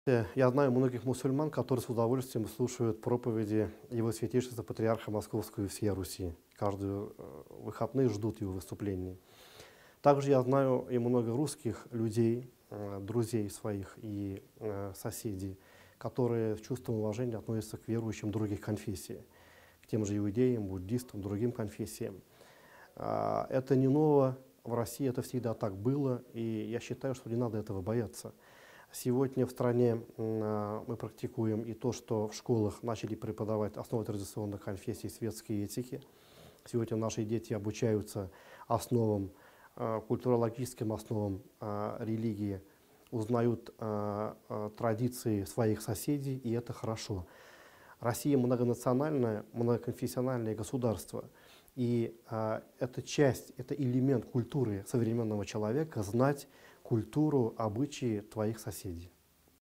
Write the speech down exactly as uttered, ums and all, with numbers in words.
Я знаю многих мусульман, которые с удовольствием слушают проповеди Его Святейшества Патриарха Московского и всей Руси. Каждые выходные ждут его выступлений. Также я знаю и много русских людей, друзей своих и соседей, которые с чувством уважения относятся к верующим других конфессий, к тем же иудеям, буддистам, другим конфессиям. Это не ново, в России это всегда так было, и я считаю, что не надо этого бояться. Сегодня в стране мы практикуем и то, что в школах начали преподавать основы традиционных конфессий, светской этики. Сегодня наши дети обучаются основам, культурологическим основам религии, узнают традиции своих соседей, и это хорошо. Россия многонациональное, многоконфессиональное государство, и это часть, это элемент культуры современного человека — знать культуру, обычаи твоих соседей.